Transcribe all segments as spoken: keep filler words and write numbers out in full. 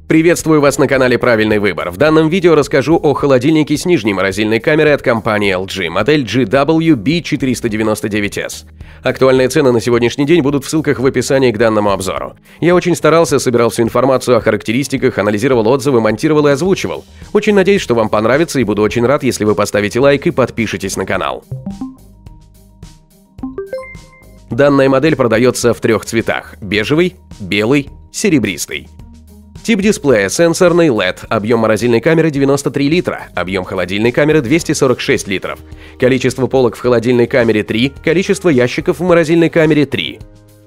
Приветствую вас на канале Правильный выбор. В данном видео расскажу о холодильнике с нижней морозильной камерой от компании эл джи, модель джи дабл ю би четыреста девяносто девять эс. Актуальные цены на сегодняшний день будут в ссылках в описании к данному обзору. Я очень старался, собирал всю информацию о характеристиках, анализировал отзывы, монтировал и озвучивал. Очень надеюсь, что вам понравится, и буду очень рад, если вы поставите лайк и подпишитесь на канал. Данная модель продается в трех цветах – бежевый, белый, серебристый. Тип дисплея – сенсорный эл и ди, объем морозильной камеры девяносто три литра, объем холодильной камеры двести сорок шесть литров, количество полок в холодильной камере три, количество ящиков в морозильной камере три.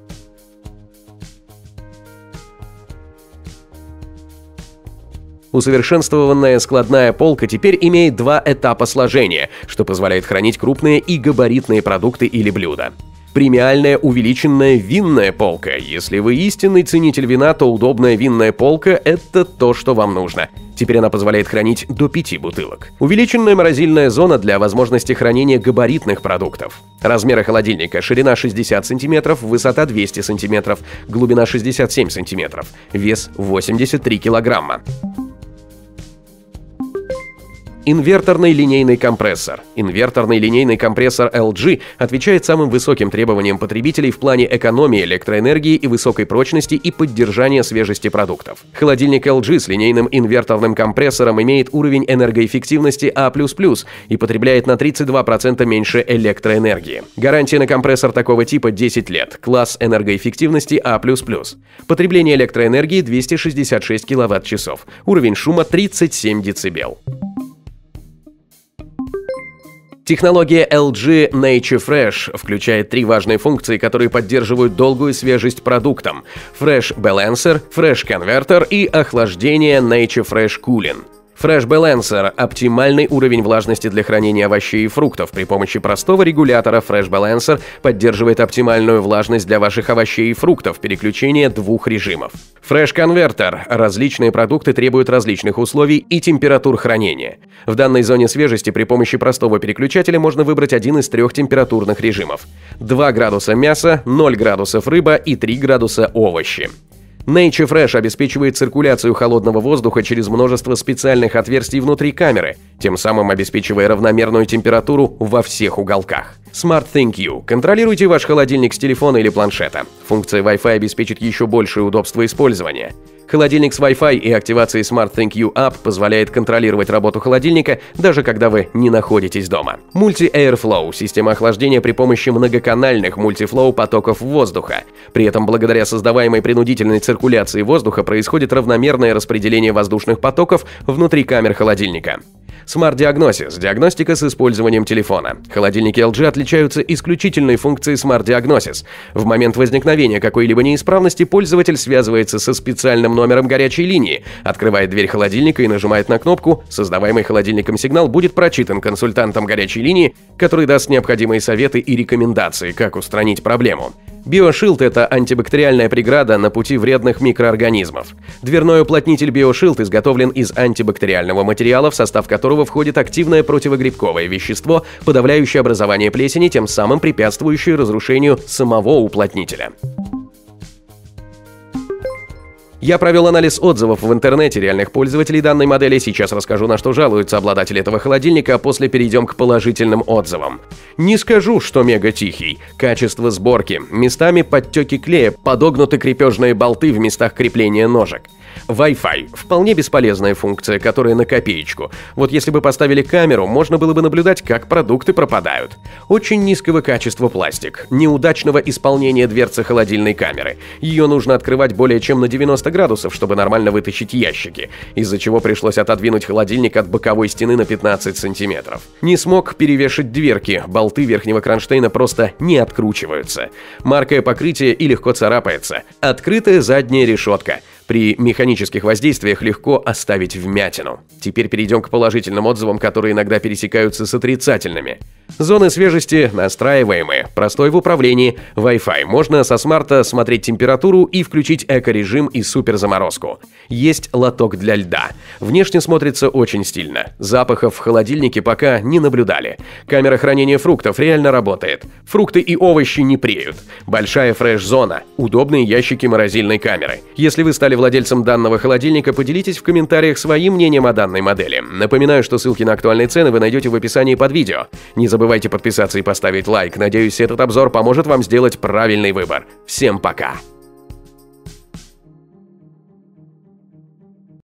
Усовершенствованная складная полка теперь имеет два этапа сложения, что позволяет хранить крупные и габаритные продукты или блюда. Премиальная увеличенная винная полка. Если вы истинный ценитель вина, то удобная винная полка – это то, что вам нужно. Теперь она позволяет хранить до пяти бутылок. Увеличенная морозильная зона для возможности хранения габаритных продуктов. Размеры холодильника: ширина шестьдесят сантиметров, высота двести сантиметров, глубина шестьдесят семь сантиметров, вес восемьдесят три килограмма. Инверторный линейный компрессор. Инверторный линейный компрессор эл джи отвечает самым высоким требованиям потребителей в плане экономии электроэнергии и высокой прочности и поддержания свежести продуктов. Холодильник эл джи с линейным инверторным компрессором имеет уровень энергоэффективности А плюс плюс и потребляет на тридцать два процента меньше электроэнергии. Гарантия на компрессор такого типа десять лет. Класс энергоэффективности А плюс плюс. Потребление электроэнергии двести шестьдесят шесть киловатт-часов. Уровень шума тридцать семь децибел. Технология эл джи Nature Fresh включает три важные функции, которые поддерживают долгую свежесть продуктам: Fresh Balancer, Fresh Converter и охлаждение Nature Fresh Cooling. Fresh Balancer – оптимальный уровень влажности для хранения овощей и фруктов. При помощи простого регулятора Fresh Balancer поддерживает оптимальную влажность для ваших овощей и фруктов, переключение двух режимов. Fresh Converter – различные продукты требуют различных условий и температур хранения. В данной зоне свежести при помощи простого переключателя можно выбрать один из трех температурных режимов: два градуса мясо, ноль градусов рыба и три градуса овощи. Nature Fresh обеспечивает циркуляцию холодного воздуха через множество специальных отверстий внутри камеры, тем самым обеспечивая равномерную температуру во всех уголках. SmartThinQ. Контролируйте ваш холодильник с телефона или планшета. Функция Wi-Fi обеспечит еще большее удобство использования. Холодильник с Wi-Fi и активацией SmartThinQ App позволяет контролировать работу холодильника, даже когда вы не находитесь дома. Multi-Airflow – система охлаждения при помощи многоканальных мультифлоу потоков воздуха. При этом, благодаря создаваемой принудительной циркуляции воздуха, происходит равномерное распределение воздушных потоков внутри камер холодильника. Smart Diagnosis – диагностика с использованием телефона. Холодильники эл джи отличаются исключительной функцией Smart Diagnosis. В момент возникновения какой-либо неисправности пользователь связывается со специальным номером горячей линии, открывает дверь холодильника и нажимает на кнопку. Создаваемый холодильником сигнал будет прочитан консультантом горячей линии, который даст необходимые советы и рекомендации, как устранить проблему. BioShield – это антибактериальная преграда на пути вредных микроорганизмов. Дверной уплотнитель BioShield изготовлен из антибактериального материала, в состав которого входит активное противогрибковое вещество, подавляющее образование плесени, тем самым препятствующее разрушению самого уплотнителя. Я провел анализ отзывов в интернете реальных пользователей данной модели. Сейчас расскажу, на что жалуются обладатели этого холодильника, а после перейдем к положительным отзывам. Не скажу, что мега тихий. Качество сборки. Местами подтеки клея, подогнуты крепежные болты в местах крепления ножек. Wi-Fi – вполне бесполезная функция, которая на копеечку. Вот если бы поставили камеру, можно было бы наблюдать, как продукты пропадают. Очень низкого качества пластик. Неудачного исполнения дверцы холодильной камеры. Ее нужно открывать более чем на девяносто градусов, чтобы нормально вытащить ящики, из-за чего пришлось отодвинуть холодильник от боковой стены на пятнадцать сантиметров. Не смог перевешать дверки, болты верхнего кронштейна просто не откручиваются. Маркое покрытие и легко царапается. Открытая задняя решетка. При механических воздействиях легко оставить вмятину. Теперь перейдем к положительным отзывам, которые иногда пересекаются с отрицательными. Зоны свежести настраиваемые, простой в управлении, Wi-Fi. Можно со смарта смотреть температуру и включить эко-режим и суперзаморозку. Есть лоток для льда. Внешне смотрится очень стильно. Запахов в холодильнике пока не наблюдали. Камера хранения фруктов реально работает. Фрукты и овощи не преют. Большая фреш-зона. Удобные ящики морозильной камеры. Если вы стали владельцем данного холодильника, поделитесь в комментариях своим мнением о данной модели. Напоминаю, что ссылки на актуальные цены вы найдете в описании под видео. Не забывайте подписаться и поставить лайк. Надеюсь, этот обзор поможет вам сделать правильный выбор. Всем пока!